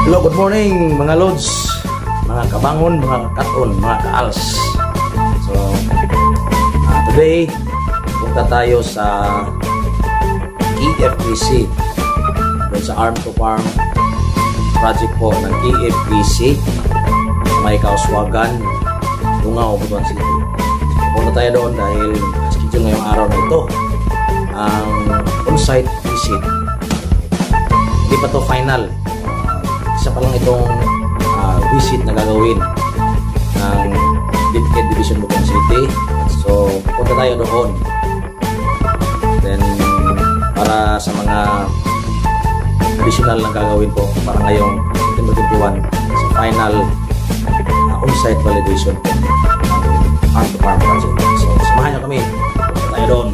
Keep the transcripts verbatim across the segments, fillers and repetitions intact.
Hello, good morning mga lods, mga kabangon, mga katon, mga kaals. So, uh, today, punta tayo sa K F P C, doon sa Arm to Farm project po ng K F P C sa may Kauswagan, Lungaw, Butuan City. So, punta tayo doon dahil schedule ngayong araw na ito ang on-site visit. Hindi pa to final. Isa pa lang itong uh, visit na gagawin ng Dipked Division Butuan City. So, punta tayo doon. Then, para sa mga additional na gagawin po para ngayong September twenty-one sa final uh, on-site validation po ng Arm to Farm project. So, samahan nyo kami. Punta tayo doon.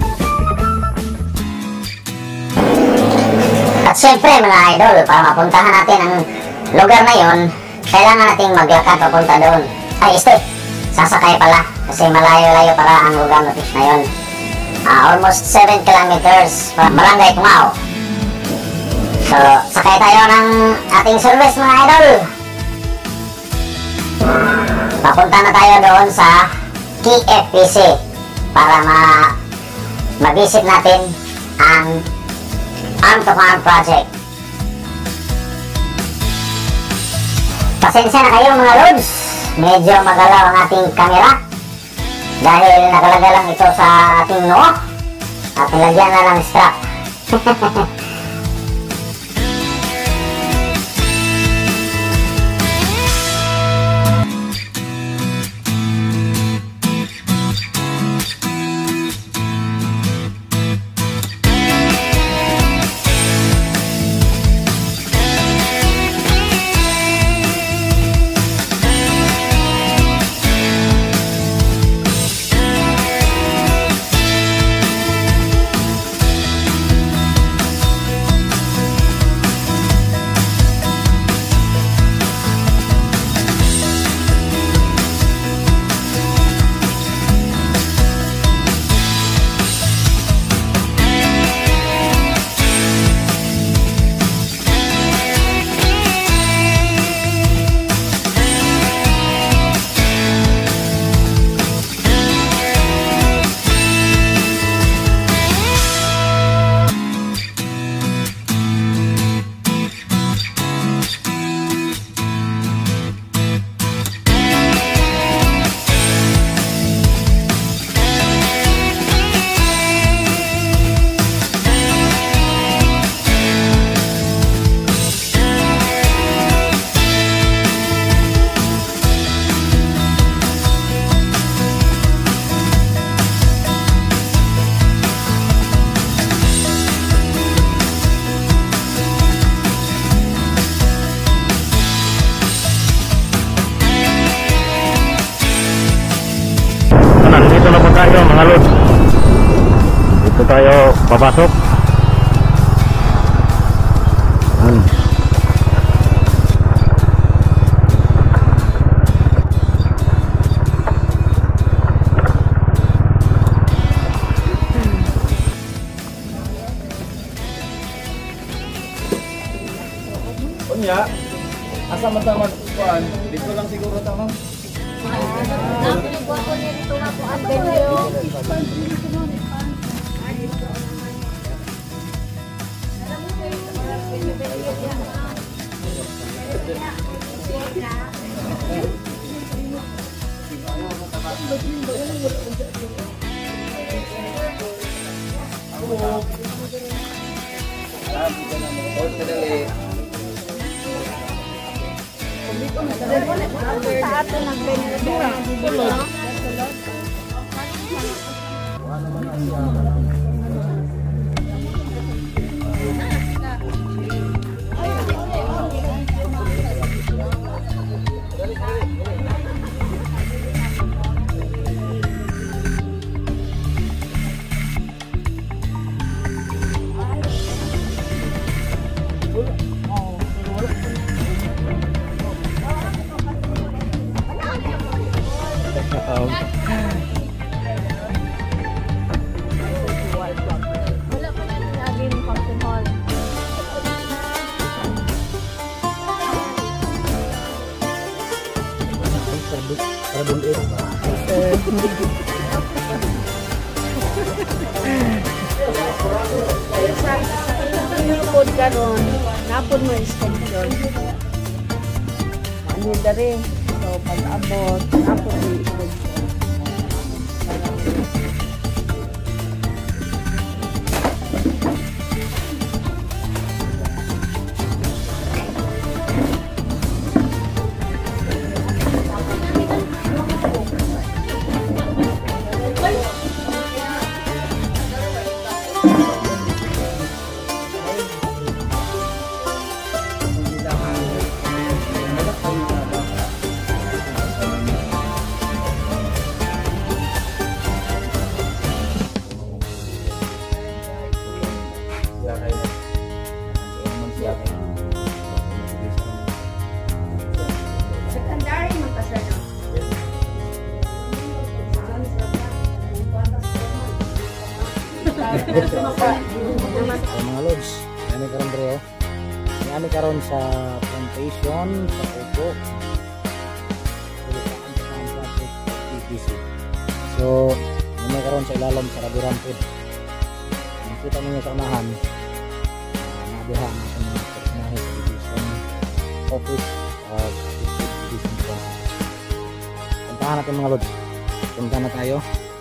At syempre mga idol, para mapuntahan natin ang lugar na yon, kailangan nating maglakad papunta doon. Ay, step, sasakay pala kasi malayo-layo para ang lugar na na yon. Uh, almost seven kilometers from Barangay Tungao. So, sakay tayo ng ating service mga idol. Papunta na tayo doon sa K F P C para ma ma-visit natin ang Arm to Farm project. Pasensya na kayo mga lods, medyo magalaw ang ating camera dahil nakalaga lang ito sa ating noo at nilagyan na lang strap. Dito na po tayo mga lods. Dito tayo papasok. Ayan. Kunya, asa mataman kuan? Dito lang siguro tama. Sa ato nagbenedura. Um, Para dulit ba? Napod ka ron. Napod mo extension. Ano dari? So, pag-abot, napod mo extension. Secondary mo pa siya, no? Mga lods, kami karon dre, kami karon sa plantation sa Upo. So, kami karon sa ilalim sa Rabiran Food. Kita niyo sa unahan, nabiha ang ating mga personahe sa division office of division one. Puntahan natin mga lods. Punta na tayo.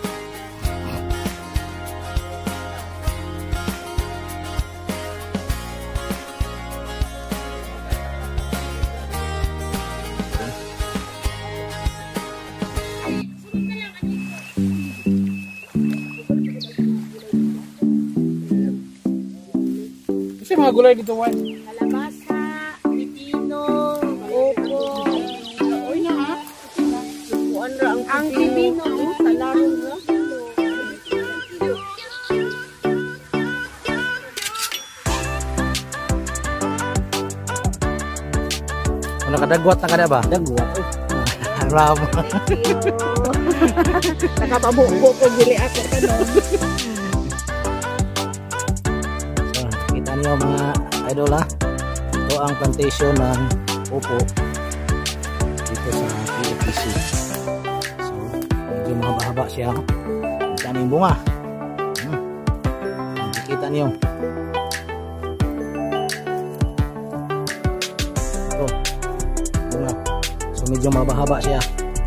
Kasi mga gulay dito, Juan. Kalabasa, pipino, opo. Uy na ha? Ang pipino, sa larong mo. Ano kadagwat na kada ba? Dagwat. Haram. Nakapabuko ko gili ako ka no. So, kita niyo mga idol ha. Ito ang plantation ng Upo dito sa P F D C. So, medyo mahaba-haba siya. Ang daming bunga. Hmm. Kita niyo. Ito. Bunga. So, medyo mahaba-haba siya.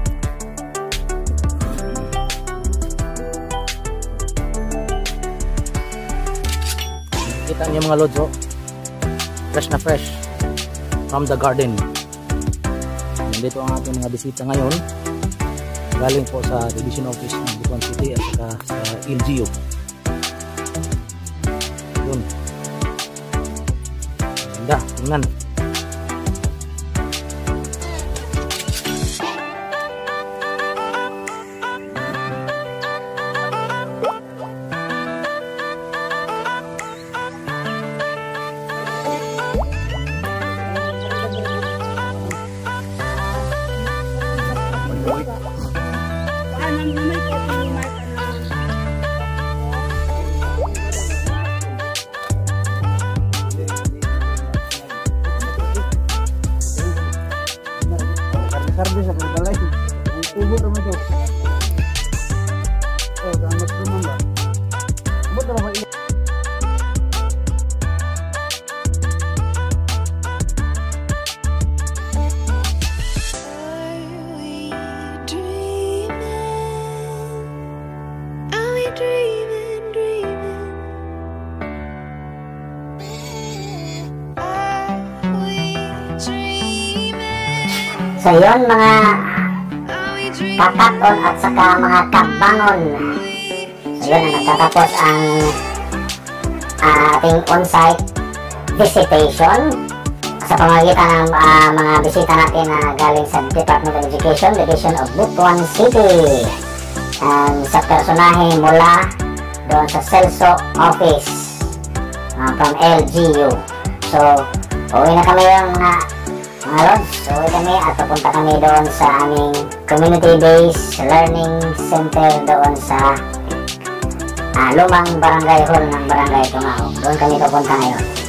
Kita niyo mga lods, oh. Fresh na fresh from the garden. Nandito ang ating mga bisita ngayon, galing po sa division office ng Butuan City at saka sa L G U. Yun, ganda, tingnan. Anong may pagmamahal ka na? Karbi sa pagbalay. Ang tubo naman ito. Oh, damat naman ba? Ba't naman ba? So yun mga kakaton at saka mga kabangon. So yun, nagtatapos ang uh, ating on-site visitation sa pamamagitan ng uh, mga bisita natin na galing sa Department of Education, Division of Butuan City. And sa personahe mula doon sa Celso office uh, from L G U. So, uwi na kami yung mga mga lods. So, uwi kami at pupunta kami doon sa aming community-based learning center doon sa uh, lumang barangay hall ng barangay Tungao. Doon kami pupunta ngayon.